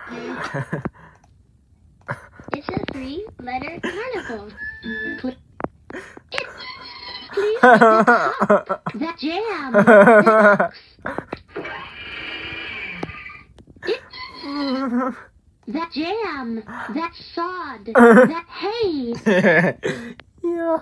It's a three-letter carnival. Please pick the cup, the jam, the box. That jam, that sod, that hay. Yeah.